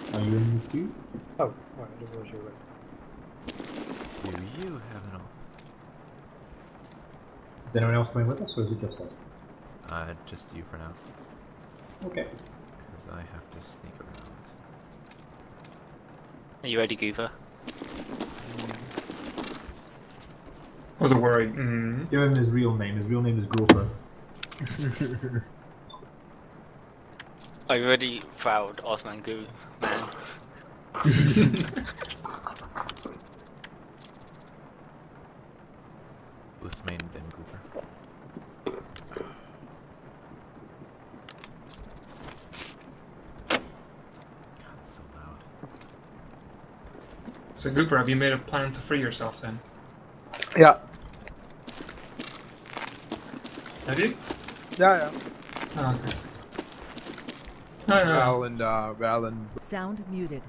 Are you in the queue? Oh, right, I didn't realize you were. Do you have an Is anyone else playing with us, or is it just us? just you for now. Okay. Because I have to sneak around. Are you ready, Goover? Was a worried. Give him his real name. His real name is Gopher. Are you ready, proud Osman Goo man? Usmain Ben Cooper. God, it's so loud. So Gooper, have you made a plan to free yourself then? Yeah. Have you? Yeah. Oh, okay. No. Val and Sound muted.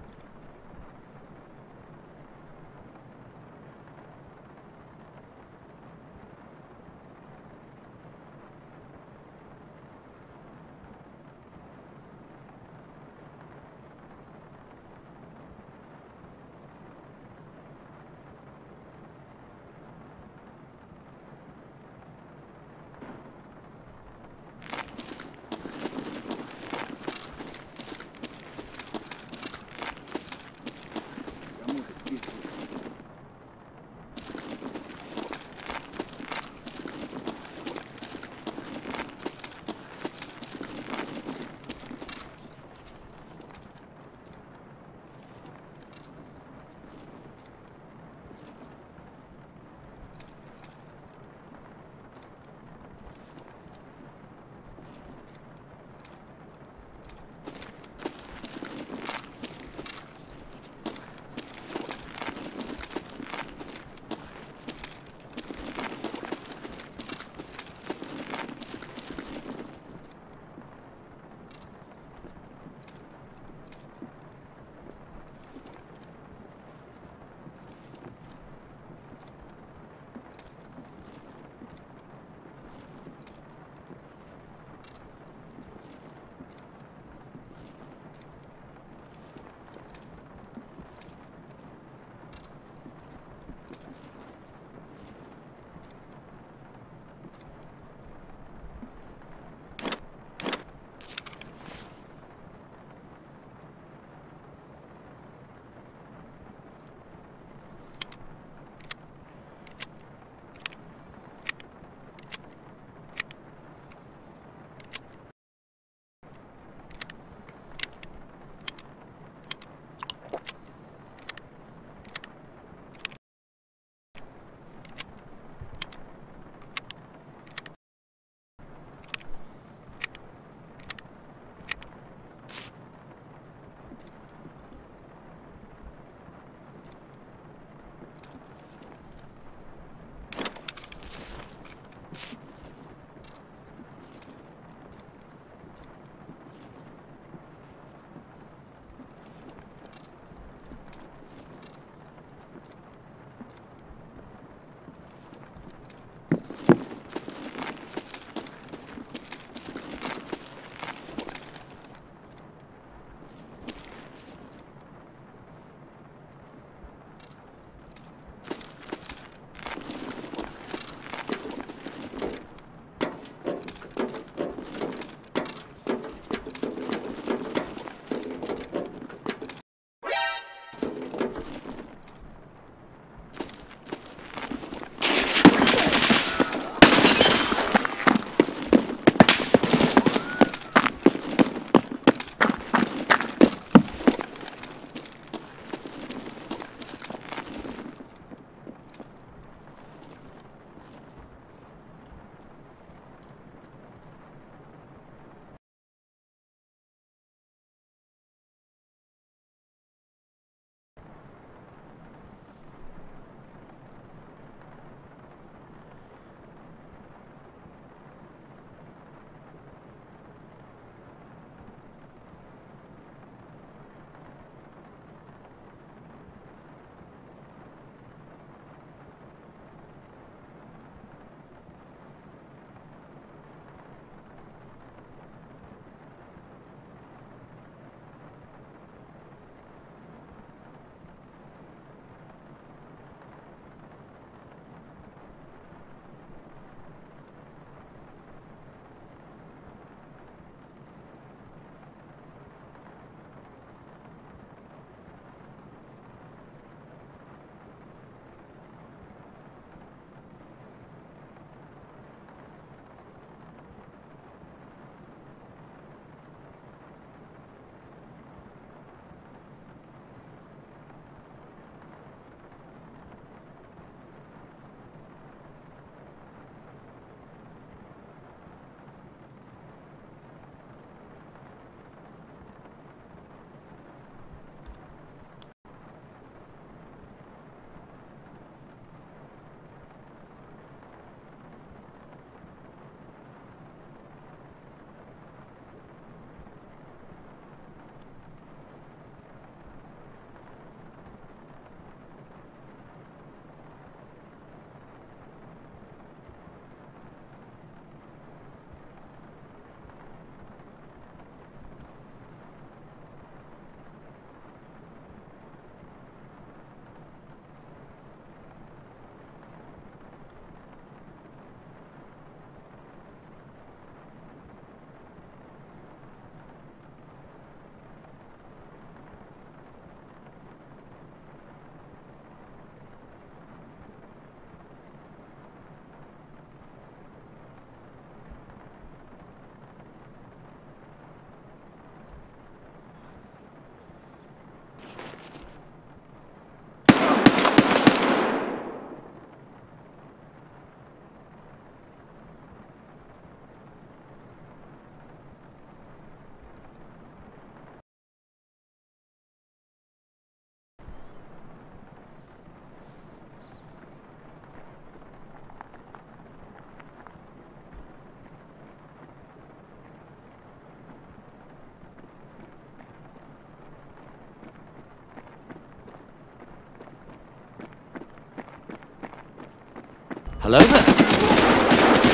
Hello there.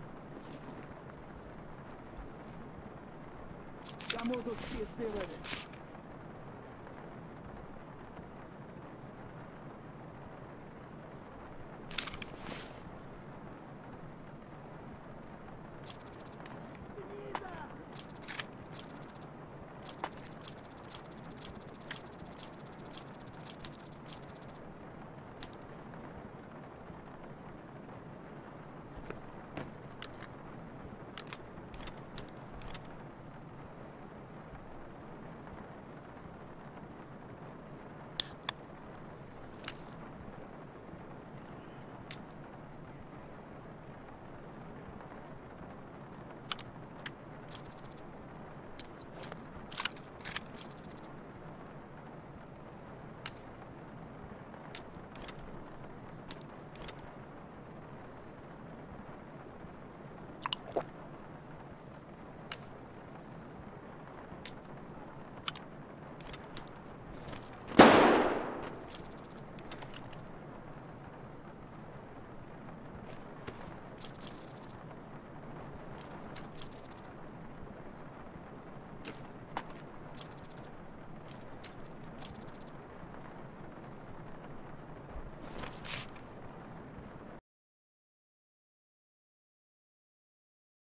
Estamos 2 pies de ready.